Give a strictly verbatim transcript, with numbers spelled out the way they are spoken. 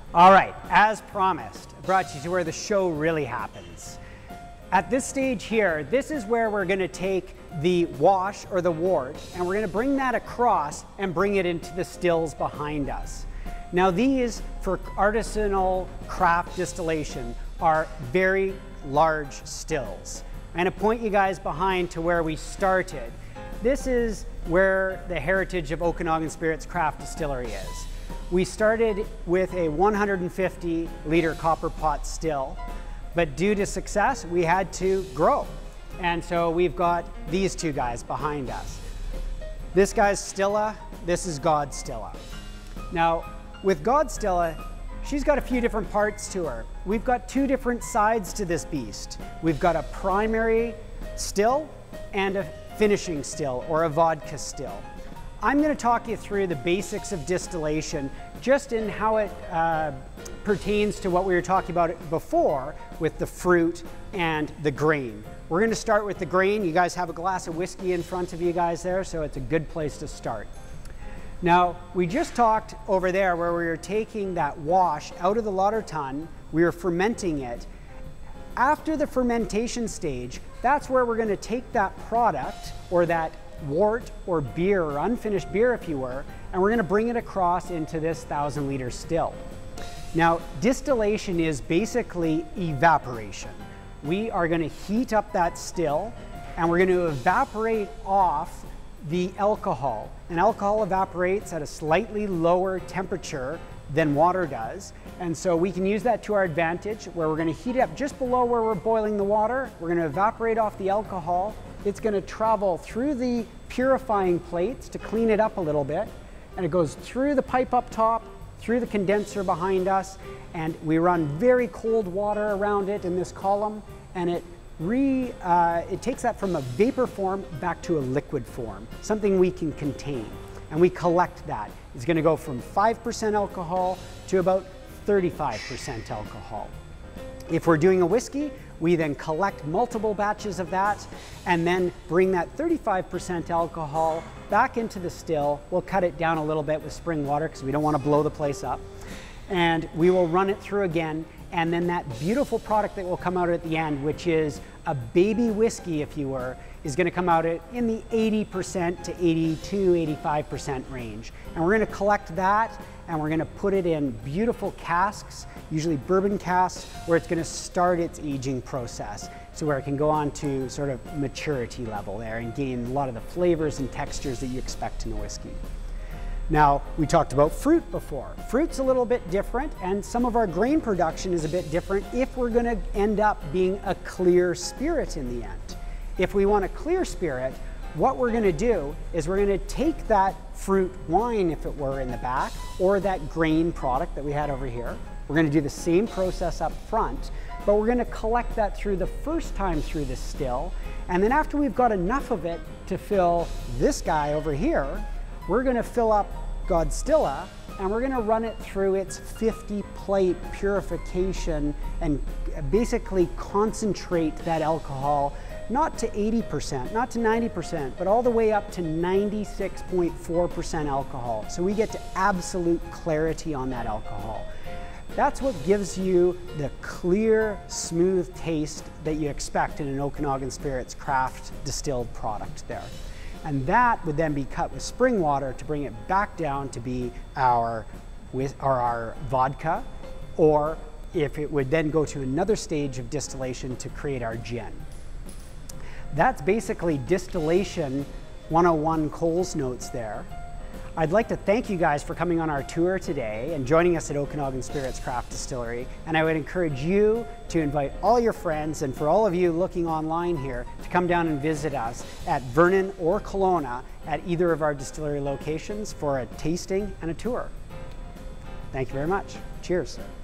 All right, as promised, I brought you to where the show really happens. At this stage here, this is where we're going to take the wash or the wort and we're going to bring that across and bring it into the stills behind us. Now these, for artisanal craft distillation, are very large stills. I'm going to point you guys behind to where we started. This is where the heritage of Okanagan Spirits Craft Distillery is. We started with a one hundred fifty liter copper pot still, but due to success, we had to grow. And so we've got these two guys behind us. This guy's Stilla, this is God Stilla. Now, with God Stilla, she's got a few different parts to her. We've got two different sides to this beast. We've got a primary still and a finishing still, or a vodka still. I'm going to talk you through the basics of distillation, just in how it uh, pertains to what we were talking about before with the fruit and the grain. We're going to start with the grain. You guys have a glass of whiskey in front of you guys there, so it's a good place to start. Now, we just talked over there where we were taking that wash out of the lauter tun, we were fermenting it. After the fermentation stage, that's where we're going to take that product, or that wort or beer, or unfinished beer if you were, and we're going to bring it across into this thousand liter still. Now, distillation is basically evaporation. We are going to heat up that still and we're going to evaporate off the alcohol. And alcohol evaporates at a slightly lower temperature than water does. And so we can use that to our advantage, where we're going to heat it up just below where we're boiling the water. We're going to evaporate off the alcohol. It's going to travel through the purifying plates to clean it up a little bit. And it goes through the pipe up top, through the condenser behind us, and we run very cold water around it in this column, and it re, uh, it takes that from a vapor form back to a liquid form, something we can contain. And we collect that. It's going to go from five percent alcohol to about thirty-five percent alcohol. If we're doing a whiskey, we then collect multiple batches of that and then bring that thirty-five percent alcohol back into the still. We'll cut it down a little bit with spring water because we don't want to blow the place up. And we will run it through again, and then that beautiful product that will come out at the end, which is a baby whiskey, if you were, is going to come out at in the eighty percent to eighty-two, eighty-five percent range. And we're going to collect that and we're going to put it in beautiful casks, usually bourbon casks, where it's going to start its aging process. So where it can go on to sort of maturity level there and gain a lot of the flavors and textures that you expect in a whiskey. Now, we talked about fruit before. Fruit's a little bit different, and some of our grain production is a bit different if we're going to end up being a clear spirit in the end. If we want a clear spirit, what we're going to do is we're going to take that fruit wine, if it were, in the back, or that grain product that we had over here. We're going to do the same process up front, but we're going to collect that through the first time through the still, and then after we've got enough of it to fill this guy over here, we're going to fill up God Stilla and we're going to run it through its fifty plate purification and basically concentrate that alcohol not to eighty percent, not to ninety percent, but all the way up to ninety-six point four percent alcohol. So we get to absolute clarity on that alcohol. That's what gives you the clear, smooth taste that you expect in an Okanagan Spirits craft distilled product there. And that would then be cut with spring water to bring it back down to be our, with, or our vodka, or if it would then go to another stage of distillation to create our gin. That's basically distillation one oh one Coles Notes there. I'd like to thank you guys for coming on our tour today and joining us at Okanagan Spirits Craft Distillery. And I would encourage you to invite all your friends, and for all of you looking online here, to come down and visit us at Vernon or Kelowna at either of our distillery locations for a tasting and a tour. Thank you very much. Cheers.